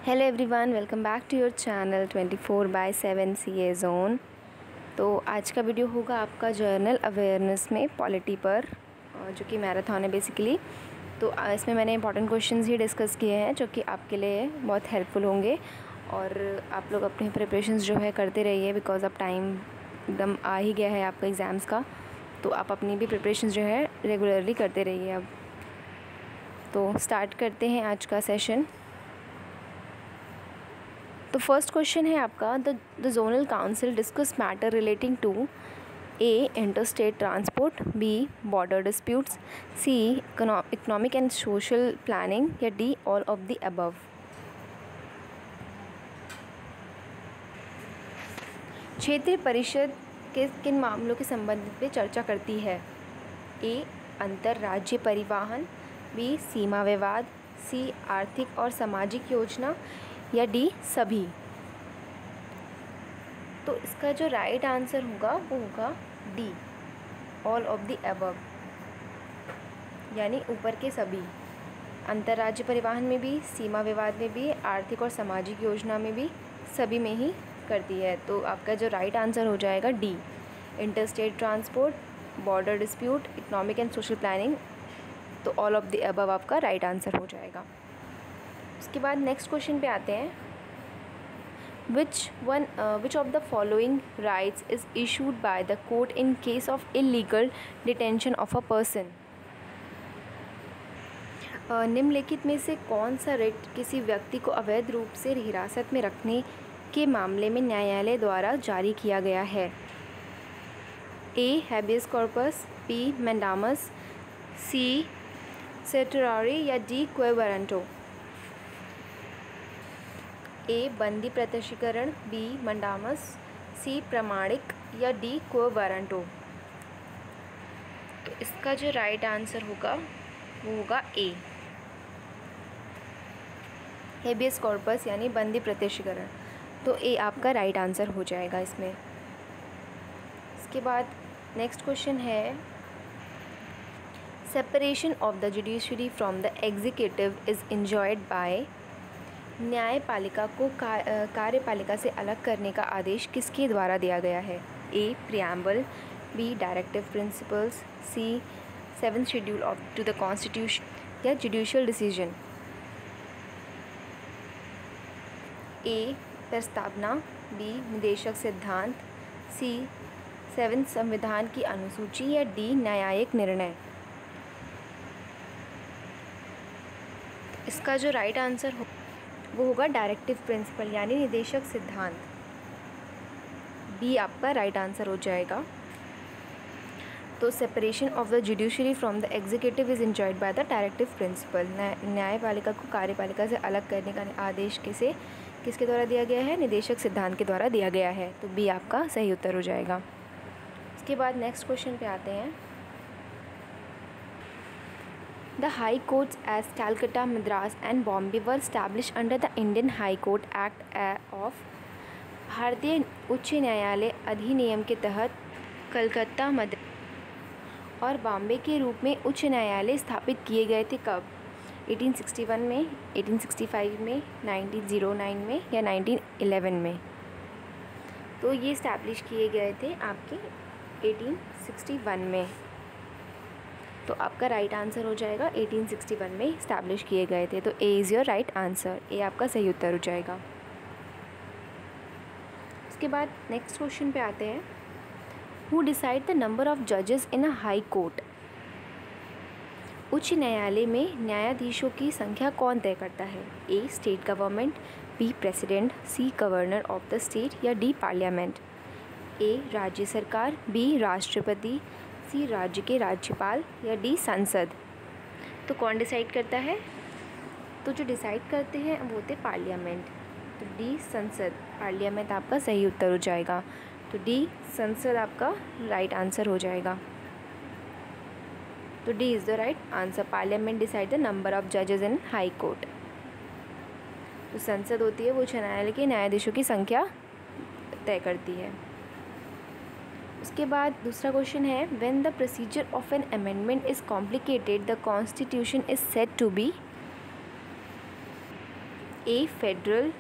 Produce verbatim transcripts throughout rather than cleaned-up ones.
Hello everyone, welcome back to your channel twenty four by seven C A zone. तो आज का video होगा आपका जर्नल अवेयरनेस में पॉलिटी पर, जो कि मैराथन है बेसिकली। तो इसमें मैंने इंपॉर्टेंट क्वेश्चंस ही डिस्कस किए हैं जो कि आपके लिए बहुत हेल्पफुल होंगे। और आप लोग अपने प्रिपरेशंस जो है करते रहिए, बिकॉज अब टाइम एकदम आ ही गया है आपका एग्ज़ाम्स का। तो आप अपनी भी प्रिपरेशंस जो है रेगुलरली करते रहिए। अब तो स्टार्ट करते हैं आज का सेशन। तो फर्स्ट क्वेश्चन है आपका, the the zonal council discuss matter relating to A interstate transport, B border disputes, C economic and social planning, या D all of the above. क्षेत्रीय परिषद किस किन मामलों के संबंध में चर्चा करती है? ए अंतर्राज्यीय परिवहन, बी सीमा विवाद, सी आर्थिक और सामाजिक योजना, या डी सभी। तो इसका जो राइट आंसर होगा वो होगा D all of the above, यानी ऊपर के सभी। अंतर्राज्यीय परिवहन में भी, सीमा विवाद में भी, आर्थिक और सामाजिक योजना में भी, सभी में ही करती है। तो आपका जो राइट आंसर हो जाएगा D, interstate transport, border dispute, economic and social planning. तो ऑल ऑफ द अबव आपका राइट आंसर हो जाएगा। उसके बाद नेक्स्ट क्वेश्चन पे आते हैं, which one which of the following rights is issued by the court in case of illegal detention of a person. निम्नलिखित में से कौन सा रिट किसी व्यक्ति को अवैध रूप से हिरासत में रखने के मामले में न्यायालय द्वारा जारी किया गया है? A habeas corpus, B mandamus, C certiorari, या डी क्वे वारंटो। ए बंदी प्रत्यक्षीकरण, बी मंडामस, सी प्रमाणिक, या डी क्वे वारंटो। तो इसका जो राइट आंसर होगा वो होगा ए, हेबियस कॉर्पस यानी बंदी प्रत्यक्षीकरण। तो ए आपका राइट आंसर हो जाएगा इसमें। इसके बाद नेक्स्ट क्वेश्चन है, separation of the judiciary from the executive is enjoyed by. न्यायपालिका को कार्यपालिका से अलग करने का आदेश किसके द्वारा दिया गया है? A preamble, B directive principles, C seventh schedule of to the constitution, या जुडिशियल डिसीजन। ए प्रस्तावना, बी निदेशक सिद्धांत, सी सेवंथ संविधान की अनुसूची, या डी न्यायिक निर्णय। इसका जो राइट आंसर हो वो होगा डायरेक्टिव प्रिंसिपल यानी निदेशक सिद्धांत। बी आपका राइट आंसर हो जाएगा। तो separation of the judiciary from the executive is enjoyed by the directive principle. न्यायपालिका को कार्यपालिका से अलग करने का आदेश किसे किसके द्वारा दिया गया है? निदेशक सिद्धांत के द्वारा दिया गया है। तो बी आपका सही उत्तर हो जाएगा। इसके बाद नेक्स्ट क्वेश्चन पे आते हैं, The High Courts as Calcutta, Madras and Bombay were established under the Indian High Court Act of। भारतीय उच्च न्यायालय अधिनियम के तहत कलकत्ता, मद्रास और बॉम्बे के रूप में उच्च न्यायालय स्थापित किए गए थे कब? एटीन सिक्सटी वन में, एटीन सिक्सटी फाइव में, नाइनटीन ओ नाइन में, या नाइनटीन इलेवन में? तो ये इस्टेब्लिश किए गए थे आपके एटीन सिक्सटी वन में। तो आपका राइट आंसर हो जाएगा एटीन सिक्सटी वन में इस्टेब्लिश किए गए थे। तो A is your right answer, A आपका सही उत्तर हो जाएगा। उसके बाद नेक्स्ट क्वेश्चन पे आते हैं, who decide the number of जजेस इन अ हाई कोर्ट। उच्च न्यायालय में न्यायाधीशों की संख्या कौन तय करता है? A state government, B president, C governor of the state, या डी पार्लियामेंट। ए राज्य सरकार, बी राष्ट्रपति, सी राज्य के राज्यपाल, या डी संसद। तो कौन डिसाइड करता है? तो जो डिसाइड करते हैं वो होते पार्लियामेंट। तो डी संसद, पार्लियामेंट आपका सही उत्तर हो जाएगा। तो डी संसद आपका राइट आंसर हो जाएगा। तो D is the right answer. Parliament decide the number of जजेस इन हाई कोर्ट। तो संसद होती है वो उच्च न्यायालय के न्यायाधीशों की संख्या तय करती है। उसके बाद दूसरा क्वेश्चन है, when the procedure of an amendment is complicated the constitution is said to be. A federal,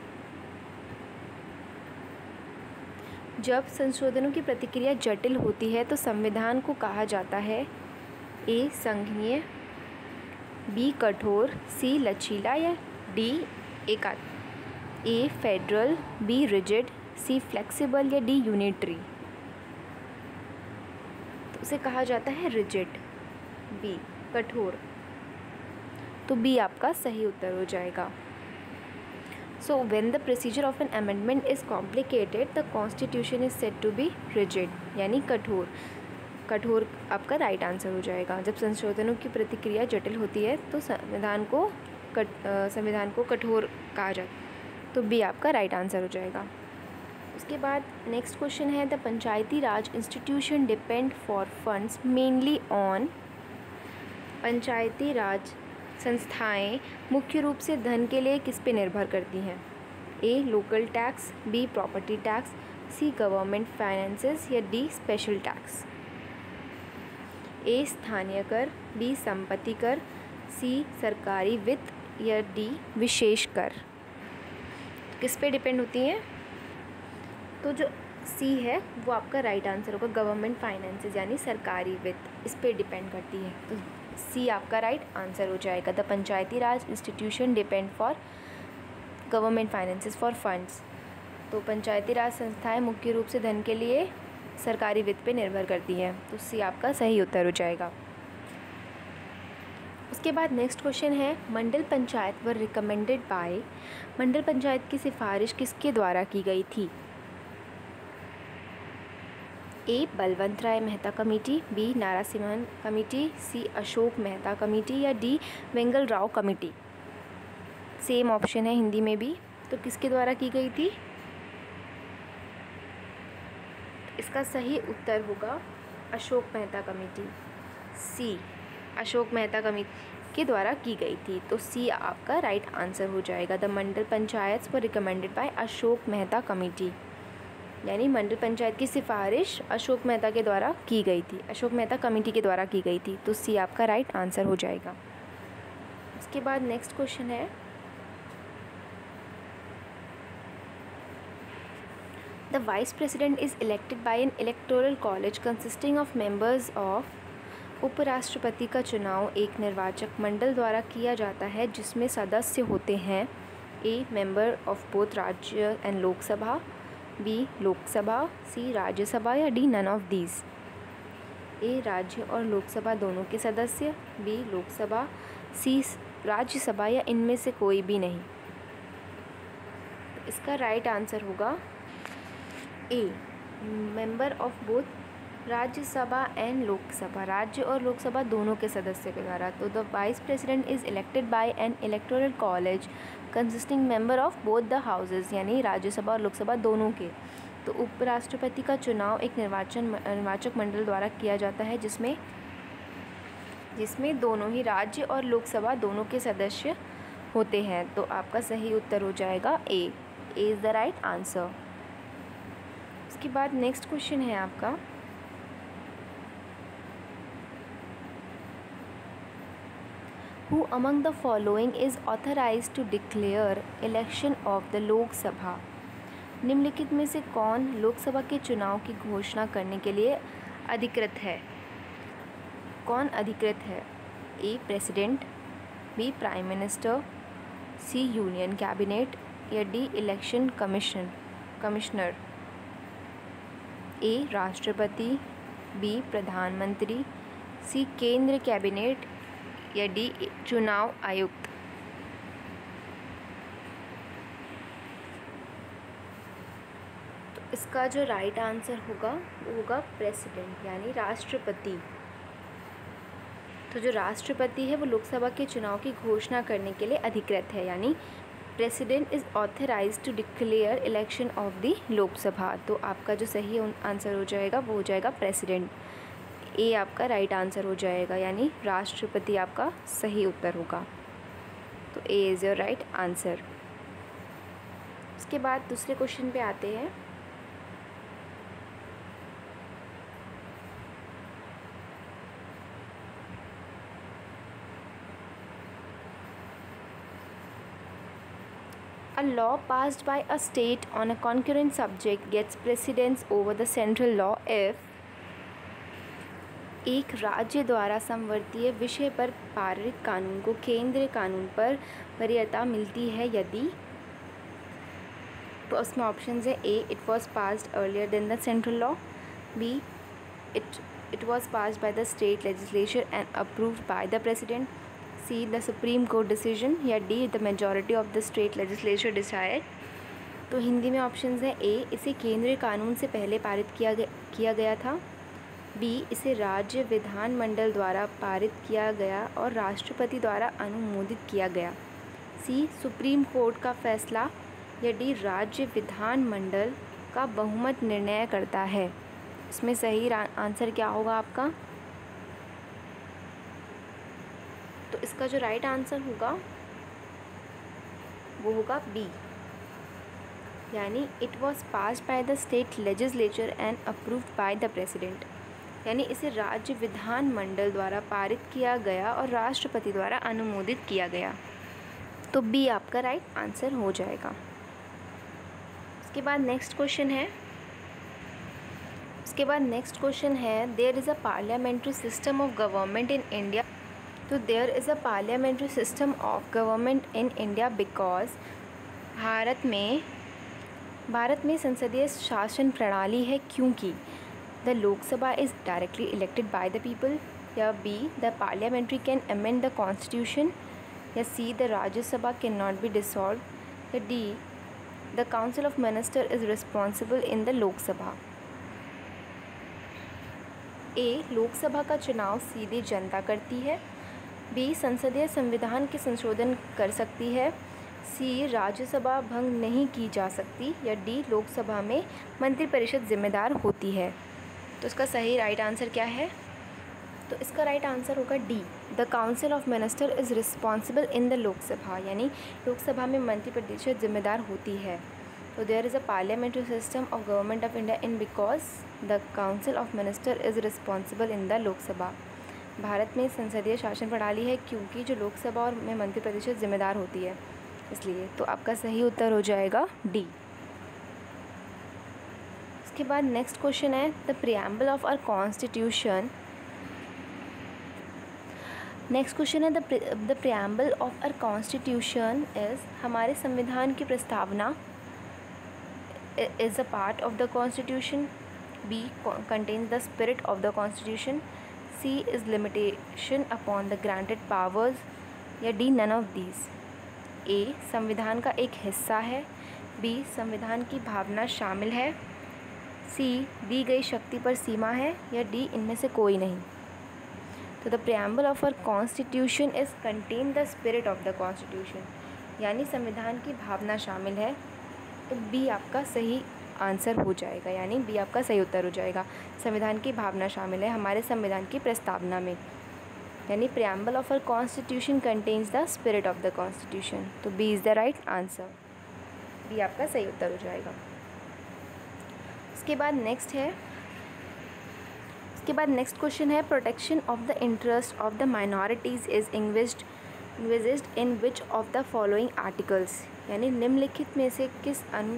जब संशोधनों की प्रतिक्रिया जटिल होती है तो संविधान को कहा जाता है ए संघीय, बी कठोर, सी लचीला या डी एकात्म। A federal, B rigid, C flexible या डी यूनिटरी। तो उसे कहा जाता है रिजिड, बी कठोर। तो बी आपका सही उत्तर हो जाएगा। So when the procedure of an amendment is complicated the constitution is said to be rigid, यानी कठोर। कठोर आपका राइट आंसर हो जाएगा। जब संशोधनों की प्रतिक्रिया जटिल होती है तो संविधान को कट संविधान को कठोर कहा जाता है। तो बी आपका राइट आंसर हो जाएगा। उसके बाद नेक्स्ट क्वेश्चन है, the Panchayati Raj institution depend for funds mainly on. Panchayati raj संस्थाएं मुख्य रूप से धन के लिए किस पे निर्भर करती हैं? A local tax, B property tax, C government finances या डी स्पेशल टैक्स। ए स्थानीय कर, बी संपत्ति कर, सी सरकारी वित्त या डी विशेष कर। किस पे डिपेंड होती हैं? तो जो सी है वो आपका राइट आंसर होगा, गवर्नमेंट फाइनेंसेस यानी सरकारी वित्त, इस पे डिपेंड करती है। तो सी आपका राइट आंसर हो जाएगा। The Panchayati Raj institution depend for government finances for funds. तो पंचायती राज संस्थाएं मुख्य रूप से धन के लिए सरकारी वित्त पे निर्भर करती हैं। तो सी आपका सही उत्तर हो जाएगा। उसके बाद नेक्स्ट क्वेश्चन है, Mandal panchayat were recommended by. Mandal panchayat की सिफारिश किसके द्वारा की गई थी? A Balwant Rai Mehta committee, B Narasimhan committee, C Ashok Mehta committee या D Vengal Rao committee. Same option है हिंदी में भी। तो किसके द्वारा की गई थी? इसका सही उत्तर होगा Ashok Mehta committee, C Ashok Mehta committee के द्वारा की गई थी। तो सी आपका राइट आंसर हो जाएगा। The Mandal panchayat were recommended by Ashok Mehta committee, यानी मंडल पंचायत की सिफारिश अशोक मेहता के द्वारा की गई थी, अशोक मेहता कमेटी के द्वारा की गई थी। तो सी आपका राइट आंसर हो जाएगा। उसके बाद नेक्स्ट क्वेश्चन है, the vice president is elected by an electoral college consisting of members of. उपराष्ट्रपति का चुनाव एक निर्वाचक मंडल द्वारा किया जाता है जिसमें सदस्य होते हैं A member of both Rajya and Lok Sabha, B Lok Sabha, C Rajya Sabha या D none of these. A Rajya और लोकसभा दोनों के सदस्य, बी लोकसभा, सी राज्यसभा या इनमें से कोई भी नहीं। इसका राइट आंसर होगा A member of both Rajya Sabha and Lok Sabha, Rajya और लोकसभा दोनों के सदस्य के द्वारा। तो the vice president is elected by an electoral college consisting member of both the houses, यानी राज्यसभा और लोकसभा दोनों के। तो उपराष्ट्रपति का चुनाव एक निर्वाचन निर्वाचक मंडल द्वारा किया जाता है जिसमें जिसमें दोनों ही राज्य और लोकसभा दोनों के सदस्य होते हैं। तो आपका सही उत्तर हो जाएगा A, A is the right answer. उसके बाद नेक्स्ट क्वेश्चन है आपका, Who among the following is authorized to declare election of the Lok Sabha? निम्नलिखित में से कौन लोकसभा के चुनाव की घोषणा करने के लिए अधिकृत है? कौन अधिकृत है? A president, B prime minister, C union cabinet या D election commission commissioner. A राष्ट्रपति, बी प्रधानमंत्री, सी केंद्र कैबिनेट या डी चुनाव आयुक्त। तो इसका जो राइट आंसर होगा वो होगा प्रेसिडेंट यानी राष्ट्रपति। तो जो राष्ट्रपति है वो लोकसभा के चुनाव की घोषणा करने के लिए अधिकृत है, यानी president is authorised to declare election of the Lok Sabha. तो आपका जो सही आंसर हो जाएगा वो हो जाएगा प्रेसिडेंट। ए आपका राइट आंसर हो जाएगा, यानी राष्ट्रपति आपका सही उत्तर होगा। तो A is your right answer. उसके बाद दूसरे क्वेश्चन पे आते हैं। A law passed by a state on a concurrent subject gets precedence over the central law if एक राज्य द्वारा समवर्तीय विषय पर पारित कानून को केंद्रीय कानून पर वरीयता मिलती है यदि। तो उसमें ऑप्शन है A it was passed earlier than the central law, B it it was passed by the state legislature and approved by the president, C the supreme court decision, या D the majority of the state legislature decide. तो हिंदी में option है ए इसे केंद्रीय कानून से पहले पारित किया गया किया गया था, बी इसे राज्य विधानमंडल द्वारा पारित किया गया और राष्ट्रपति द्वारा अनुमोदित किया गया, सी सुप्रीम कोर्ट का फैसला, या डी राज्य विधानमंडल का बहुमत निर्णय करता है। इसमें सही आंसर क्या होगा आपका? तो इसका जो राइट आंसर होगा वो होगा बी, यानी it was passed by the state legislature and approved by the president, यानी इसे राज्य विधानमंडल द्वारा पारित किया गया और राष्ट्रपति द्वारा अनुमोदित किया गया। तो बी आपका राइट आंसर हो जाएगा। उसके बाद नेक्स्ट क्वेश्चन है उसके बाद नेक्स्ट क्वेश्चन है there is a parliamentary system of government in India. तो there is a parliamentary system of government in India because Bharat में भारत में संसदीय शासन प्रणाली है क्योंकि the Lok Sabha is directly elected by the people, या B the parliamentary can amend the constitution, या C the Rajya Sabha can not be dissolve, या D the council of minister is responsible in the Lok Sabha. A Lok Sabha का चुनाव सीधे जनता करती है, बी संसदीय संविधान के संशोधन कर सकती है, सी राज्यसभा भंग नहीं की जा सकती, या डी लोकसभा में मंत्रिपरिषद जिम्मेदार होती है। तो इसका सही राइट आंसर क्या है? तो इसका राइट आंसर होगा D the council of minister is responsible in the Lok Sabha, यानी लोकसभा में मंत्रिपरिषद जिम्मेदार होती है। तो there is a parliamentary system of government of India in because the council of minister is responsible in the Lok Sabha. Bharat में संसदीय शासन प्रणाली है क्योंकि जो लोकसभा और में मंत्रिपरिषद जिम्मेदार होती है, इसलिए। तो आपका सही उत्तर हो जाएगा डी। इसके बाद नेक्स्ट क्वेश्चन है the preamble of our constitution next question है the preamble of our constitution is हमारे संविधान की प्रस्तावना is a part of the constitution, B contains the spirit of the constitution, C is limitation upon the granted powers, या D none of these. A संविधान का एक हिस्सा है, बी संविधान की भावना शामिल है, सी दी गई शक्ति पर सीमा है, या डी इनमें से कोई नहीं। तो the preamble of our constitution is contain the spirit of the constitution, यानी संविधान की भावना शामिल है। तो बी आपका सही आंसर हो जाएगा, यानी बी आपका सही उत्तर हो जाएगा। संविधान की भावना शामिल है हमारे संविधान की प्रस्तावना में, यानी preamble of our constitution contains the spirit of the constitution. तो B is the right answer, B आपका सही उत्तर हो जाएगा। उसके बाद नेक्स्ट है उसके बाद नेक्स्ट क्वेश्चन है protection of the interest of the minorities is envisaged envisaged in which of the following articles, यानी निम्नलिखित में से किस अनु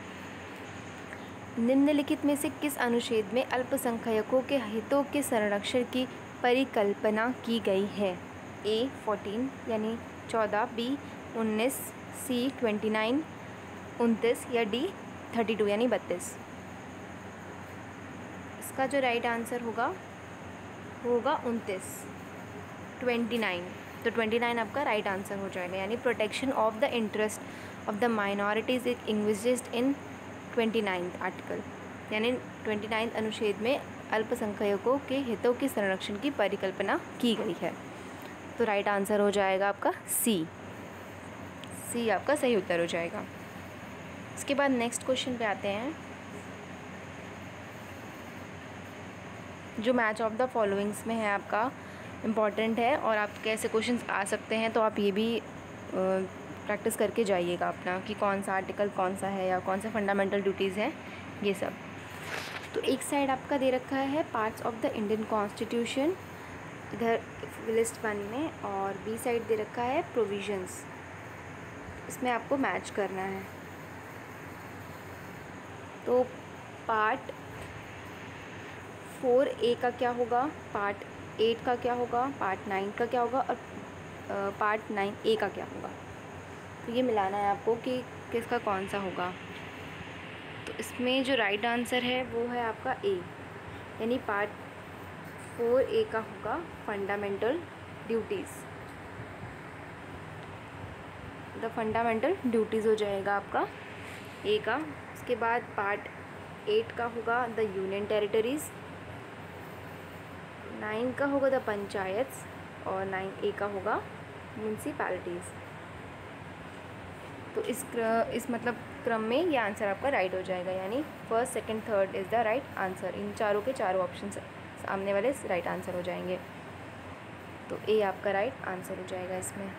निम्नलिखित में से किस अनुच्छेद में अल्पसंख्यकों के हितों के संरक्षण की परिकल्पना की गई है। ए फोर्टीन यानी चौदह, बी उन्नीस, सी ट्वेंटी नाइन उनतीस, या डी थर्टी टू यानी बत्तीस। इसका जो राइट आंसर होगा वो होगा उनतीस, ट्वेंटी नाइन। तो ट्वेंटी नाइन आपका राइट आंसर हो जाएगा, यानी protection of the interest of the minorities envisaged in twenty ninth article, यानी ट्वेंटी नाइन्थ अनुच्छेद में अल्पसंख्यकों के हितों के संरक्षण की परिकल्पना की गई है। तो राइट आंसर हो जाएगा आपका सी सी आपका सही उत्तर हो जाएगा। इसके बाद नेक्स्ट क्वेश्चन पे आते हैं, जो मैच ऑफ द फॉलोइंग्स में है आपका इम्पॉर्टेंट है और आपके ऐसे क्वेश्चंस आ सकते हैं, तो आप ये भी प्रैक्टिस करके जाइएगा अपना कि कौन सा आर्टिकल कौन सा है या कौन सा फंडामेंटल ड्यूटीज़ है ये सब। तो एक साइड आपका दे रखा है parts of the Indian constitution इधर लिस्ट वन में, और बी साइड दे रखा है प्रोविजंस। इसमें आपको मैच करना है। तो पार्ट फोर ए का क्या होगा, पार्ट एट का क्या होगा, पार्ट नाइन का क्या होगा और पार्ट नाइन ए का क्या होगा। तो ये मिलाना है आपको कि किसका कौन सा होगा। तो इसमें जो राइट आंसर है वो है आपका ए, यानी पार्ट फोर ए का होगा fundamental duties. The fundamental duties हो जाएगा आपका ए का। उसके बाद पार्ट एट का होगा द यूनियन टेरिटरीज़, नाइन का होगा द पंचायत्स और नाइन ए का होगा म्यूनसिपैलिटीज़। तो इस इस मतलब क्रम में ये आंसर आपका राइट हो जाएगा, यानी first second third is the right answer. इन चारों के चारों ऑप्शन सामने वाले राइट आंसर हो जाएंगे। तो ए आपका राइट आंसर हो जाएगा इसमें।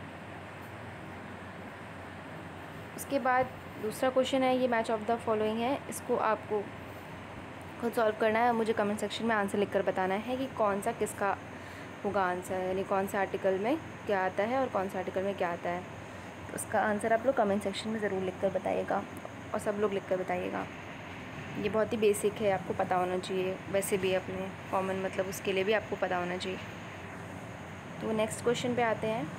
उसके बाद दूसरा क्वेश्चन है, ये मैच ऑफ द फॉलोइंग है। इसको आपको खुद सॉल्व करना है, मुझे कमेंट सेक्शन में आंसर लिखकर बताना है कि कौन सा किसका होगा आंसर, यानी कौन सा आर्टिकल में क्या आता है और कौन सा आर्टिकल में क्या आता है। तो उसका आंसर आप लोग कमेंट सेक्शन में ज़रूर लिखकर बताइएगा और सब लोग लिखकर बताइएगा। ये बहुत ही बेसिक है, आपको पता होना चाहिए। वैसे भी अपने कॉमन मतलब उसके लिए भी आपको पता होना चाहिए। तो नेक्स्ट क्वेश्चन पे आते हैं।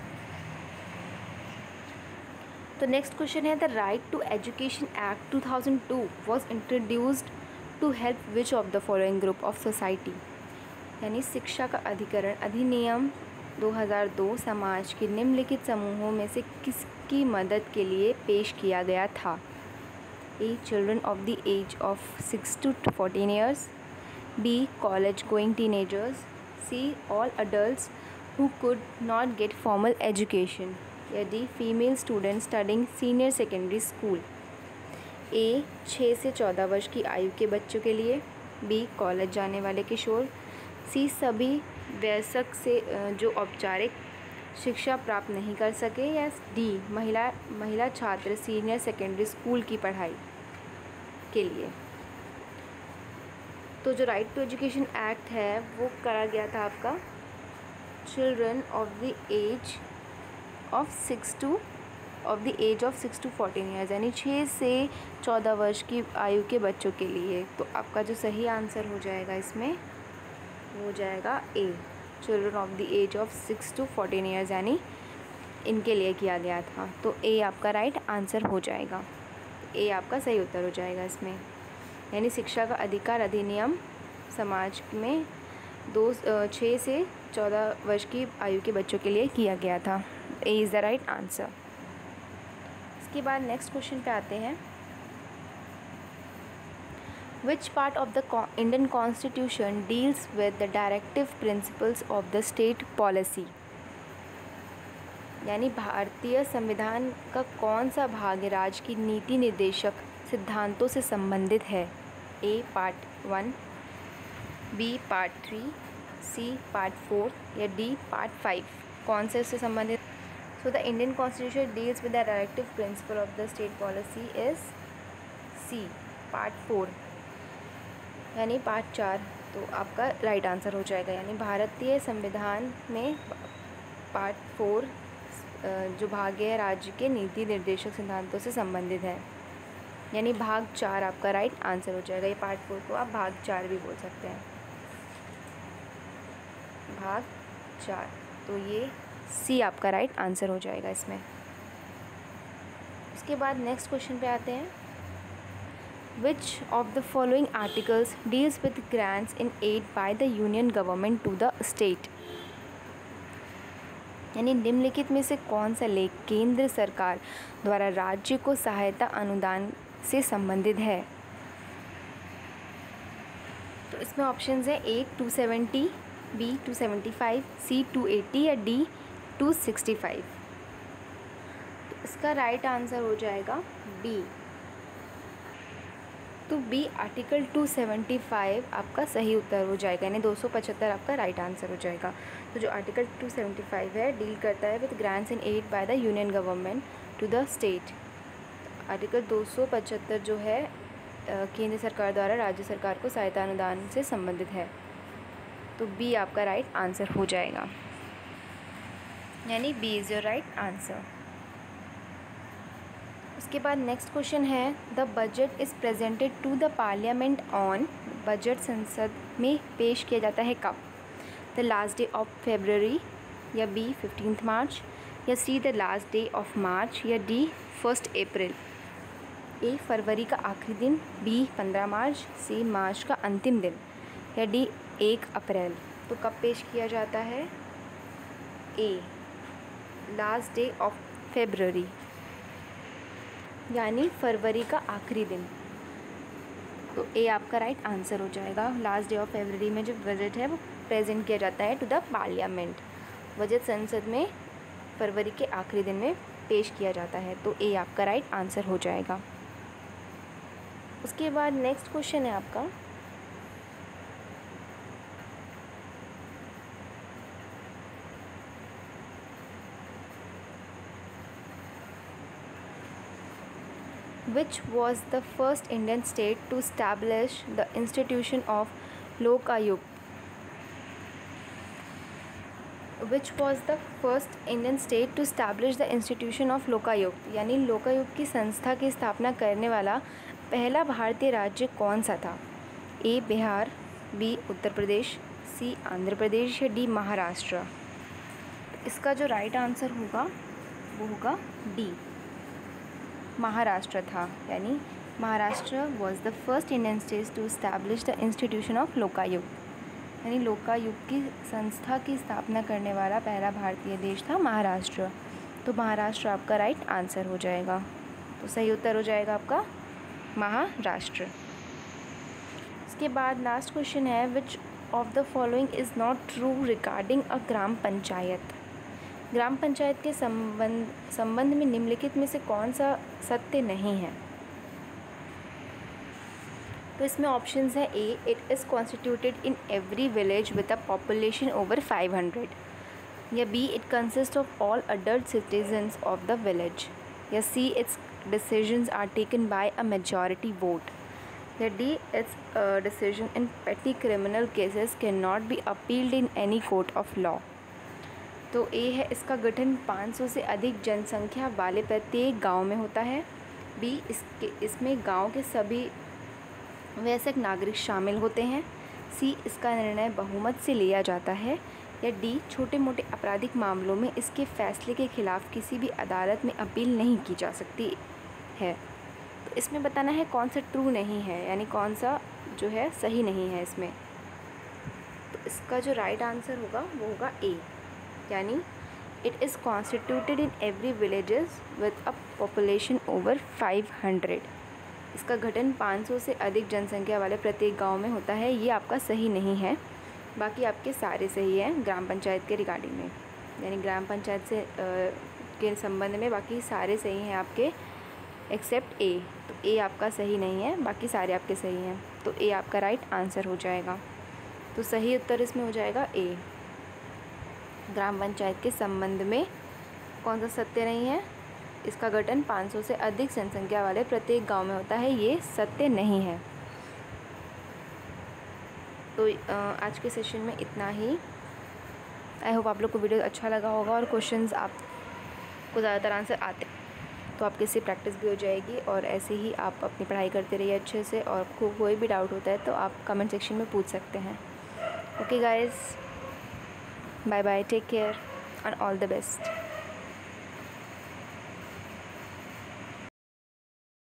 तो नेक्स्ट क्वेश्चन है, the right to education act two thousand two was introduced to help which of the following group of society, यानी शिक्षा का अधिकरण अधिनियम दो हज़ार दो समाज के निम्नलिखित समूहों में से किसकी मदद के लिए पेश किया गया था। A children of the age of six to fourteen years, B college going teenagers, C all adults who could not get formal education, या D female student studying senior secondary school. A छः से चौदह वर्ष की आयु के बच्चों के लिए, बी कॉलेज जाने वाले किशोर, सी सभी वयस्क से जो औपचारिक शिक्षा प्राप्त नहीं कर सके, या डी महिला महिला छात्र सीनियर सेकेंडरी स्कूल की पढ़ाई के लिए। तो जो राइट टू एजुकेशन एक्ट है वो करा गया था आपका children of the age of six to of the age of six to fourteen years, यानी छः से चौदह वर्ष की आयु के बच्चों के लिए। तो आपका जो सही आंसर हो जाएगा इसमें वो हो जाएगा A, children of the age of six to fourteen years, यानी इनके लिए किया गया था। तो ए आपका राइट आंसर हो जाएगा, ए आपका सही उत्तर हो जाएगा इसमें, यानी शिक्षा का अधिकार अधिनियम समाज में दो छः से चौदह वर्ष की आयु के बच्चों के लिए किया गया था। A is the right answer. इसके बाद नेक्स्ट क्वेश्चन पे आते हैं, which part of the Indian constitution deals with the directive principles of the state policy, यानी भारतीय संविधान का कौन सा भाग राज्य की नीति निर्देशक सिद्धांतों से संबंधित है। A part one, B part three, C part four, या डी पार्ट फाइव। कौन से उससे संबंधित। So the Indian constitution deals with the directive principle of the state policy is C part four, यानी पार्ट चार। तो आपका राइट आंसर हो जाएगा, यानी भारतीय संविधान में पार्ट फोर जो भाग है राज्य के नीति निर्देशक सिद्धांतों से संबंधित है, यानी भाग चार आपका राइट आंसर हो जाएगा। ये पार्ट फोर को आप भाग चार भी बोल सकते हैं, भाग चार। तो ये सी आपका राइट आंसर हो जाएगा इसमें। इसके बाद नेक्स्ट क्वेश्चन पे आते हैं, which of the following articles deals with grants in aid by the union government to the state, यानी निम्नलिखित में से कौन सा लेख केंद्र सरकार द्वारा राज्य को सहायता अनुदान से संबंधित है। तो इसमें ऑप्शंस है A two seventy, B two seventy five, C two eighty, या डी टू सिक्सटी फाइव। तो इसका राइट आंसर हो जाएगा बी। तो B article two seventy five आपका सही उत्तर हो जाएगा, यानी दो सौ पचहत्तर आपका राइट आंसर हो जाएगा। तो जो आर्टिकल टू सेवेंटी फाइव है डील करता है with grants in aid by the union government to the state. Article दो सौ पचहत्तर जो है केंद्र सरकार द्वारा राज्य सरकार को सहायता अनुदान से संबंधित है। तो बी आपका राइट आंसर हो जाएगा, यानी B is your right answer. उसके बाद नेक्स्ट क्वेश्चन है, the budget is presented to the parliament on, बजट संसद में पेश किया जाता है कब? The last day of February, या बी फिफ्टींथ मार्च, या C the last day of March, या डी फर्स्ट अप्रैल। ए फरवरी का आखिरी दिन, बी पंद्रह मार्च, सी मार्च का अंतिम दिन, या डी एक अप्रैल। तो कब पेश किया जाता है? A last day of February, यानी फरवरी का आखिरी दिन। तो ए आपका राइट आंसर हो जाएगा। लास्ट डे ऑफ फेबररी में जो बजट है वो प्रेजेंट किया जाता है टू द पार्लियामेंट, बजट संसद में फरवरी के आखिरी दिन में पेश किया जाता है। तो ए आपका राइट आंसर हो जाएगा। उसके बाद नेक्स्ट क्वेश्चन है आपका, which was the first Indian state to establish the institution of Lokayukt? Which was the first Indian state to establish the institution of Lokayukt? यानी लोकायुक्त की संस्था की स्थापना करने वाला पहला भारतीय राज्य कौन सा था? A Bihar, B Uttar Pradesh, C Andhra Pradesh, या डी महाराष्ट्र। इसका जो राइट आंसर होगा वो होगा डी महाराष्ट्र था, यानी Maharashtra was the first Indian state to establish the institution of Lokayukta, यानी लोकायुक्त की संस्था की स्थापना करने वाला पहला भारतीय देश था महाराष्ट्र। तो महाराष्ट्र आपका राइट आंसर हो जाएगा। तो सही उत्तर हो जाएगा आपका महाराष्ट्र। इसके बाद लास्ट क्वेश्चन है, which of the following is not true regarding a gram panchayat? Gram panchayat के संबंध संबंध में निम्नलिखित में से कौन सा सत्य नहीं है? तो इसमें ऑप्शंस है, A it is constituted in every village with a population over five hundred, या B it consist of all adult citizens of the village, या C its decisions are taken by a majority vote, या D its decision in petty criminal cases can not be appealed in any court of law. तो A है, इसका गठन पाँच सौ से अधिक जनसंख्या वाले प्रत्येक गांव में होता है, बी इसके इसमें गांव के सभी वयस्क नागरिक शामिल होते हैं, सी इसका निर्णय बहुमत से लिया जाता है, या डी छोटे मोटे आपराधिक मामलों में इसके फैसले के खिलाफ किसी भी अदालत में अपील नहीं की जा सकती है। तो इसमें बताना है कौन सा ट्रू नहीं है, यानी कौन सा जो है सही नहीं है इसमें। तो इसका जो राइट आंसर होगा वो होगा ए, यानी it is constituted in every villages with a population over five hundred. इसका गठन पाँच सौ से अधिक जनसंख्या वाले प्रत्येक गांव में होता है, ये आपका सही नहीं है। बाकी आपके सारे सही हैं ग्राम पंचायत के रिगार्डिंग में, यानी ग्राम पंचायत से आ, के संबंध में बाकी सारे सही हैं आपके एक्सेप्ट ए। तो ए आपका सही नहीं है, बाकी सारे आपके सही हैं। तो ए आपका राइट आंसर हो जाएगा। तो सही उत्तर इसमें हो जाएगा ए। ग्राम पंचायत के संबंध में कौन सा सत्य नहीं है? इसका गठन पाँच सौ से अधिक जनसंख्या वाले प्रत्येक गांव में होता है, ये सत्य नहीं है। तो आज के सेशन में इतना ही। आई होप आप लोग को वीडियो अच्छा लगा होगा और क्वेश्चंस आपको ज़्यादातर आंसर आते तो आपकी इससे प्रैक्टिस भी हो जाएगी, और ऐसे ही आप अपनी पढ़ाई करते रहिए अच्छे से। और आपको कोई भी डाउट होता है तो आप कमेंट सेक्शन में पूछ सकते हैं। Okay guys, bye bye, take care and all the best.